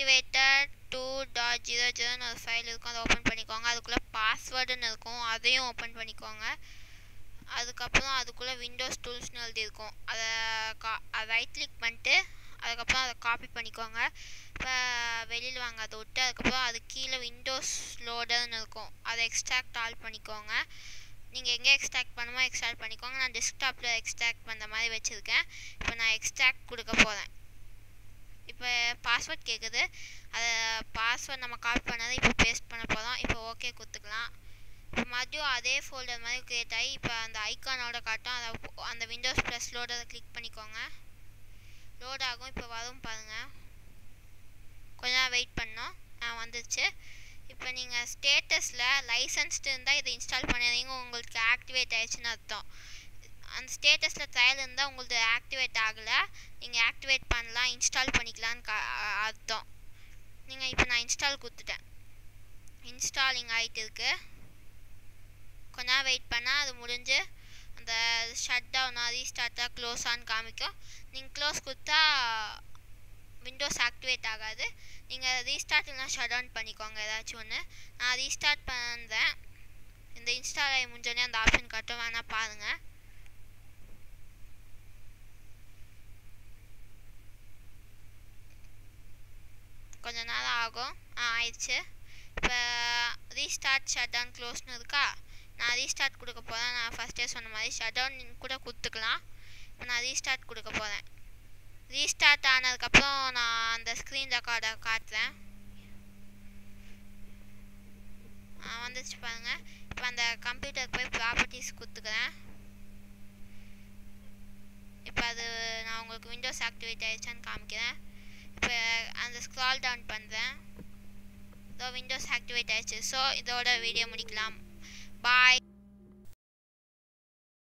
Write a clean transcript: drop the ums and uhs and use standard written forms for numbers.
activated 2.00 ஒரு file இருக்கும், அதை ஓப்பன் பண்ணிக்கோங்க. அதுக்குள்ளே பாஸ்வேர்டுன்னு இருக்கும், அதையும் ஓப்பன் பண்ணிக்கோங்க. அதுக்கப்புறம் அதுக்குள்ளே விண்டோஸ் டூல்ஸ்னு எழுதியிருக்கும், அதை ரைட் கிளிக் பண்ணிட்டு அதுக்கப்புறம் அதை காப்பி பண்ணிக்கோங்க. இப்போ வெளியில் வாங்க அதை விட்டு. அதுக்கப்புறம் அது கீழே விண்டோஸ் லோடர்னு இருக்கும், அதை எக்ஸ்ட்ராக்ட் ஆல் பண்ணிக்கோங்க. நீங்கள் எங்கே எக்ஸ்ட்ராக்ட் பண்ணுமோ எக்ஸ்ட்ராக்ட் பண்ணிக்கோங்க. நான் டெஸ்க்டாப்பில் எக்ஸ்ட்ராக்ட் பண்ணுற மாதிரி வச்சுருக்கேன். இப்போ நான் எக்ஸ்ட்ராக்ட் கொடுக்க போகிறேன். இப்போ பாஸ்வேர்ட் கேட்குது, அதை பாஸ்வேர்ட் நம்ம காப்பி பண்ணதை இப்போ பேஸ்ட் பண்ண போகிறோம். இப்போ ஓகே கொடுத்துக்கலாம். இப்போ மறுபடியும் அதே ஃபோல்டர் மாதிரி க்ரியேட் ஆகி இப்போ அந்த ஐக்கானோட காட்டும், அதை அந்த விண்டோஸ் ப்ளஸ் லோடரை கிளிக் பண்ணிக்கோங்க. லோட் ஆகும், இப்போ வரும் பாருங்கள். கொஞ்ச நேரம் வெயிட் பண்ணோம், வந்துடுச்சு. இப்போ நீங்கள் ஸ்டேட்டஸில் லைசன்ஸ்டு இருந்தால் இதை இன்ஸ்டால் பண்ணிடுறீங்க, உங்களுக்கு ஆக்டிவேட் ஆகிடுச்சின்னு அர்த்தம். அந்த ஸ்டேட்டஸில் ட்ரையல் இருந்தால் உங்களுக்கு ஆக்டிவேட் ஆகலை, நீங்கள் ஆக்டிவேட் பண்ணலாம், இன்ஸ்டால் பண்ணிக்கலான்னு அர்த்தம். நீங்கள் இப்போ நான் இன்ஸ்டால் கொடுத்துட்டேன், இன்ஸ்டாலிங் ஆகிட்டு இருக்கு. கொஞ்ச நேரம் வெயிட் பண்ணால் அது முடிஞ்சு அந்த ஷட் டவுனா ரீஸ்டார்ட்டாக க்ளோஸான்னு காமிக்கும். நீங்கள் க்ளோஸ் கொடுத்தா விண்டோஸ் ஆக்டிவேட் ஆகாது. நீங்கள் ரீஸ்டார்ட் இல்லைனா ஷட் டவுன் பண்ணிக்கோங்க ஏதாச்சும் ஒன்று. நான் ரீஸ்டார்ட் பண்ணுறேன். இந்த இன்ஸ்டால் ஆகி முடிஞ்சோடனே அந்த ஆப்ஷன் காட்டும், வேணால் பாருங்கள். கொஞ்சம் நேரம் ஆகும், ஆயிடுச்சு. இப்போ ரீஸ்டார்ட் ஷட் டவுன் க்ளோஸ்னு இருக்கா, நான் ரீஸ்டார்ட் கொடுக்க போகிறேன். நான் ஃபஸ்ட்டே சொன்ன மாதிரி ஷட் டவுன் கூட கொடுத்துக்கலாம். இப்போ நான் ரீஸ்டார்ட் கொடுக்க போகிறேன். ரீஸ்டார்ட் ஆனதுக்கப்புறம் நான் அந்த ஸ்க்ரீன் ரெக்கார்டை காட்டுறேன். வந்துச்சு பாருங்கள். இப்போ அந்த கம்ப்யூட்டருக்கு போய் ப்ராப்பர்ட்டிஸ் கொடுத்துக்கிறேன். இப்போ அது நான் உங்களுக்கு விண்டோஸ் ஆக்டிவேட் ஆகிடுச்சான்னு காமிக்கிறேன். இப்போ அந்த ஸ்க்ரால் டவுன் பண்ணுறேன், இதோ விண்டோஸ் ஆக்டிவேட் ஆகிடுச்சு. ஸோ இதோட வீடியோ முடிக்கலாம். பாய்.